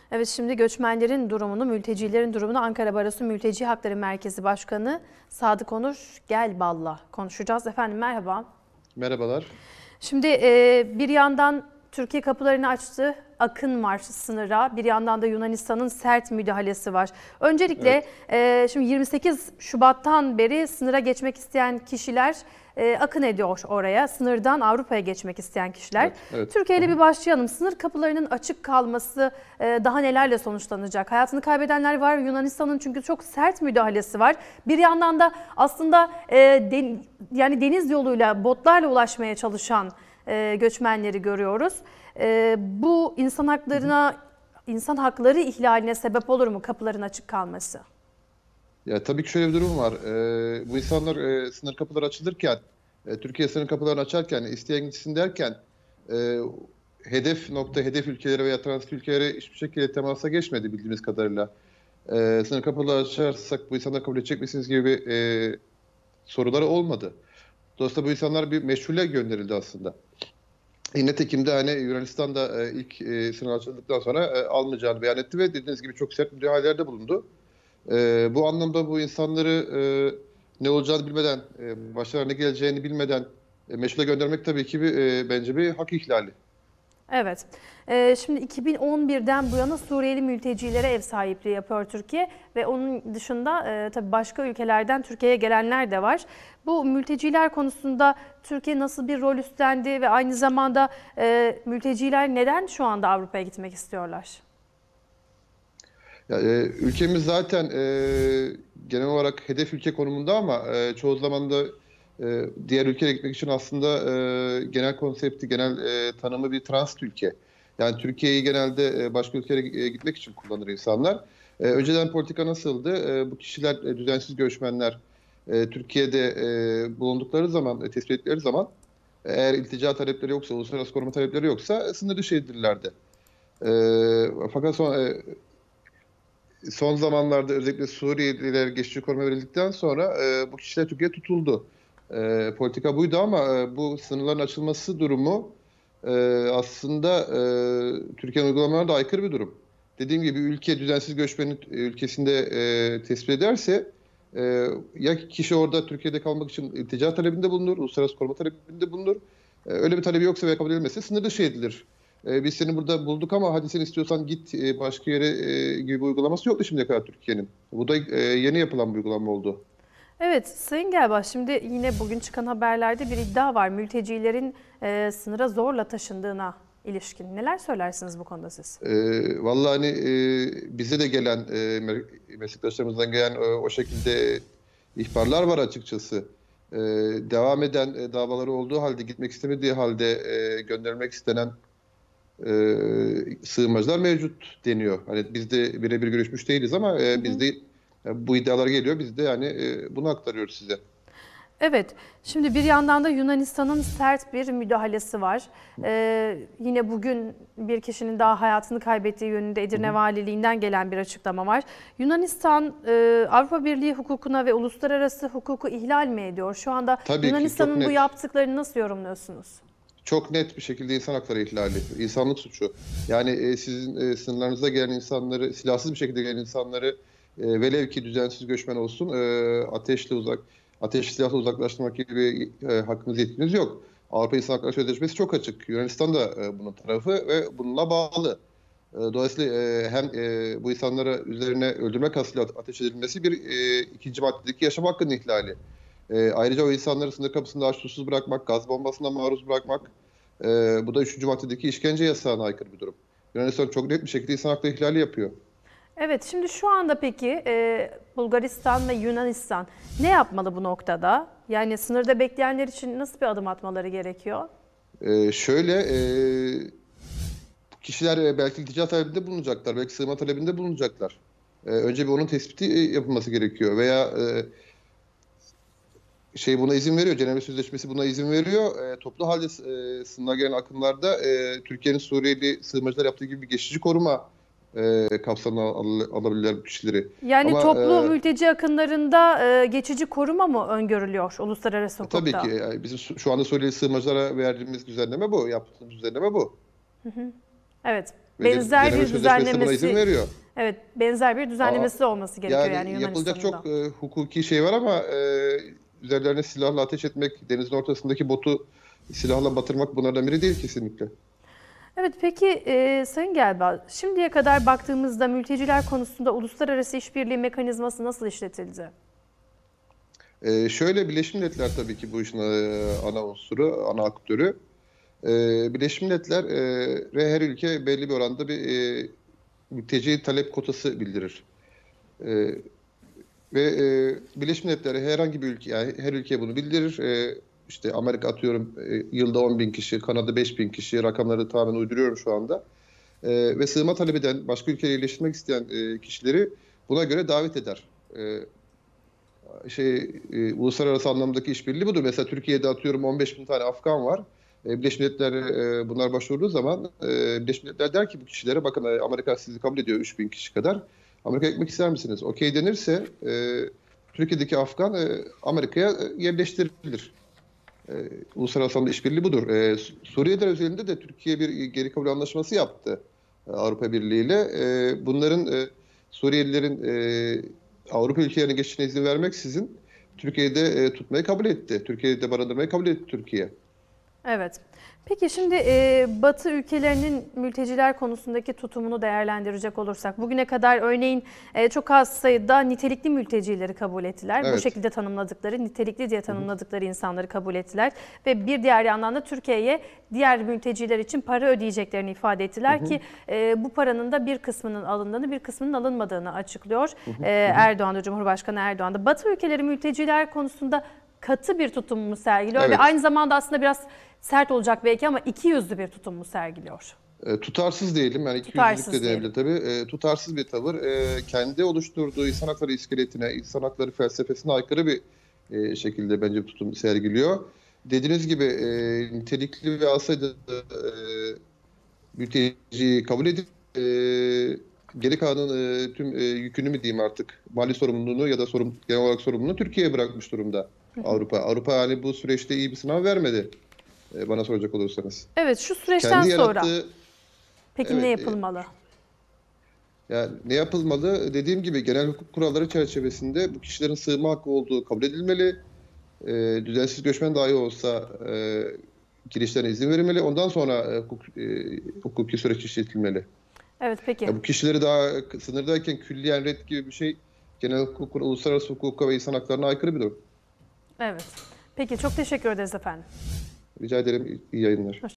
Evet, şimdi göçmenlerin durumunu, mültecilerin durumunu Ankara Barosu Mülteci Hakları Merkezi Başkanı Sadık Onur Gelbal'la konuşacağız. Efendim merhaba. Merhabalar. Şimdi bir yandan Türkiye kapılarını açtı, akın var sınıra. Bir yandan da Yunanistan'ın sert müdahalesi var. Öncelikle şimdi 28 Şubat'tan beri sınıra geçmek isteyen kişiler akın ediyor oraya. Sınırdan Avrupa'ya geçmek isteyen kişiler. Evet. Türkiye ile bir başlayalım. Sınır kapılarının açık kalması daha nelerle sonuçlanacak? Hayatını kaybedenler var. Yunanistan'ın çünkü çok sert müdahalesi var. Bir yandan da aslında yani deniz yoluyla, botlarla ulaşmaya çalışan göçmenleri görüyoruz. Bu insan hakları ihlaline sebep olur mu kapıların açık kalması? Ya tabii ki şöyle bir durum var. Bu insanlar sınır kapıları açılırken, Türkiye sınır kapılarını açarken, isteyen gitsin derken hedef ülkelere veya transit ülkelere hiçbir şekilde temasa geçmedi bildiğimiz kadarıyla. Sınır kapıları açarsak bu insanları kabul edecek misiniz gibi bir soruları olmadı. Dolayısıyla bu insanlar bir meşrule gönderildi aslında. Nitekim de hani Yunanistan'da ilk sınır açıldıktan sonra almayacağını beyan etti ve dediğiniz gibi çok sert müdahalelerde bulundu. Bu anlamda bu insanları ne olacağını bilmeden, başlarına ne geleceğini bilmeden meşhule göndermek tabii ki bence bir hak ihlali. Evet. Şimdi 2011'den bu yana Suriyeli mültecilere ev sahipliği yapıyor Türkiye ve onun dışında tabii başka ülkelerden Türkiye'ye gelenler de var. Bu mülteciler konusunda Türkiye nasıl bir rol üstlendi ve aynı zamanda mülteciler neden şu anda Avrupa'ya gitmek istiyorlar? Ya, ülkemiz zaten genel olarak hedef ülke konumunda ama çoğu zaman da diğer ülkelere gitmek için aslında genel konsepti, genel tanımı bir transit ülke. Yani Türkiye'yi genelde başka ülkelere gitmek için kullanır insanlar. Önceden politika nasıldı? Bu kişiler, düzensiz göçmenler Türkiye'de bulundukları zaman, tespit ettikleri zaman eğer iltica talepleri yoksa, uluslararası koruma talepleri yoksa sınır dışı edilirlerdi. Fakat son zamanlarda özellikle Suriyeliler geçici koruma verildikten sonra bu kişiler Türkiye'ye tutuldu. Politika buydu ama bu sınırların açılması durumu aslında Türkiye'nin uygulamalarına da aykırı bir durum. Dediğim gibi ülke düzensiz göçmenin ülkesinde tespit ederse ya kişi orada Türkiye'de kalmak için iltica talebinde bulunur, uluslararası koruma talebinde bulunur. Öyle bir talebi yoksa veya kabul edilmezse sınır dışı edilir. Biz seni burada bulduk ama hadi sen istiyorsan git başka yere gibi bir uygulaması yoktu şimdiye kadar Türkiye'nin. Bu da yeni yapılan bir uygulama oldu. Evet, Sayın Gelbaş, şimdi yine bugün çıkan haberlerde bir iddia var. Mültecilerin sınıra zorla taşındığına ilişkin. Neler söylersiniz bu konuda siz? Vallahi hani bize de gelen meslektaşlarımızdan gelen o şekilde ihbarlar var açıkçası. Devam eden davaları olduğu halde gitmek istemediği halde göndermek istenen sığınmacılar mevcut deniyor. Hani biz de birebir görüşmüş değiliz ama biz de bu iddialar geliyor. Biz de yani bunu aktarıyoruz size. Evet, şimdi bir yandan da Yunanistan'ın sert bir müdahalesi var. Yine bugün bir kişinin daha hayatını kaybettiği yönünde Edirne Valiliğinden gelen bir açıklama var. Yunanistan Avrupa Birliği hukukuna ve uluslararası hukuku ihlal mi ediyor? Şu anda Tabii ki çok Yunanistan'ın bu net. yaptıklarını nasıl yorumluyorsunuz? Çok net bir şekilde insan hakları ihlali, insanlık suçu. Yani sizin sınırlarınıza gelen insanları, silahsız bir şekilde gelen insanları velev ki düzensiz göçmen olsun, ateşli silahla uzaklaştırmak gibi hakkınız yetkiniz yok. Avrupa İnsan Hakları Sözleşmesi çok açık. Yunanistan da bunun tarafı ve bununla bağlı. Dolayısıyla hem bu insanlara üzerine öldürme kastıyla ateş edilmesi bir ikinci maddedeki yaşam hakkının ihlali. Ayrıca o insanları sınır kapısında aç susuz bırakmak, gaz bombasına maruz bırakmak, bu da üçüncü maddedeki işkence yasağına aykırı bir durum. Yunanistan çok net bir şekilde insan hakları ihlali yapıyor. Evet, şimdi şu anda peki Bulgaristan ve Yunanistan ne yapmalı bu noktada? Yani sınırda bekleyenler için nasıl bir adım atmaları gerekiyor? Şöyle, kişiler belki iltica talebinde bulunacaklar, belki sığınma talebinde bulunacaklar. Önce bir onun tespiti yapılması gerekiyor veya buna izin veriyor. Cenevre Sözleşmesi buna izin veriyor. Toplu halde sınırına gelen akımlarda Türkiye'nin Suriyeli sığınmacılar yaptığı gibi bir geçici koruma kapsamına alabilirler bu kişileri. Yani Ama toplu mülteci akınlarında geçici koruma mı öngörülüyor uluslararası tabii ki hukukta? bizim şu anda Suriyeli sığınmacılara verdiğimiz düzenleme bu. Yaptığımız düzenleme bu. Evet. benzer Cenevre bir Sözleşmesi buna izin düzenlemesi, veriyor. evet, benzer bir düzenlemesi de olması gerekiyor yani Yani yapılacak Yunanistan'ın da. çok hukuki şey var ama üzerlerine silahla ateş etmek, denizin ortasındaki botu silahla batırmak bunlardan biri değil kesinlikle. Evet, peki Sayın Gelbal, şimdiye kadar baktığımızda mülteciler konusunda uluslararası işbirliği mekanizması nasıl işletildi? Şöyle Birleşmiş Milletler tabii ki bu işin ana unsuru, ana aktörü. Birleşmiş Milletler her ülke belli bir oranda bir mülteci talep kotası bildirir. E, Birleşmiş Milletler herhangi bir ülke, yani her ülke bunu bildirir. İşte Amerika atıyorum yılda 10 bin kişi, Kanada 5 bin kişi, rakamları tamamen uyduruyorum şu anda. Ve sığınma talep eden, başka ülkeye yerleştirmek isteyen kişileri buna göre davet eder. Uluslararası anlamdaki işbirliği budur. Mesela Türkiye'de atıyorum 15 bin tane Afgan var. Birleşmiş Milletler bunlar başvurduğu zaman Birleşmiş Milletler der ki bu kişilere bakın Amerika sizi kabul ediyor 3 bin kişi kadar. Amerika'ya gitmek ister misiniz? Okey denirse Türkiye'deki Afgan Amerika'ya yerleştirilir. Uluslararası anlamda işbirliği budur. Suriye'de özelinde de Türkiye bir geri kabul anlaşması yaptı Avrupa Birliği ile. Bunların Suriyelilerin Avrupa ülkelerine geçişine izin vermeksizin Türkiye'de tutmayı kabul etti. Türkiye'de barındırmayı kabul etti Türkiye. Evet. Peki şimdi Batı ülkelerinin mülteciler konusundaki tutumunu değerlendirecek olursak, bugüne kadar örneğin çok az sayıda nitelikli mültecileri kabul ettiler. Evet. Bu şekilde tanımladıkları, nitelikli diye tanımladıkları insanları kabul ettiler. Ve bir diğer yandan da Türkiye'ye diğer mülteciler için para ödeyeceklerini ifade ettiler ki bu paranın da bir kısmının alındığını, bir kısmının alınmadığını açıklıyor Erdoğan da, Cumhurbaşkanı Erdoğan da. Batı ülkeleri mülteciler konusunda katı bir tutum mu sergiliyor ve Evet. aynı zamanda aslında biraz sert olacak belki ama ikiyüzlü bir tutum mu sergiliyor? Tutarsız diyelim, yani Tutarsız ikiyüzlülük de denebilir tabii. Tutarsız bir tavır. Kendi oluşturduğu insan hakları iskeletine, insan hakları felsefesine aykırı bir şekilde bence bir tutum sergiliyor. Dediğiniz gibi nitelikli ve az sayıda mülteciyi kabul edip geri kalan tüm yükünü mü diyeyim artık, mali sorumluluğunu ya da genel olarak sorumluluğunu Türkiye'ye bırakmış durumda Avrupa. Avrupa yani bu süreçte iyi bir sınav vermedi bana soracak olursanız. Evet, şu süreçten Kendi sonra yarattığı peki Evet, ne yapılmalı? yani ne yapılmalı? Dediğim gibi genel hukuk kuralları çerçevesinde bu kişilerin sığınma hakkı olduğu kabul edilmeli. Düzensiz göçmen dahi olsa girişlerine izin verilmeli. Ondan sonra hukuki süreç işletilmeli. Evet, peki. Ya bu kişileri daha sınırdayken külliyen red gibi bir şey genel hukuk, uluslararası hukuka ve insan haklarına aykırı bir durum. Evet. Peki, çok teşekkür ederiz efendim. Rica ederim, iyi yayınlar.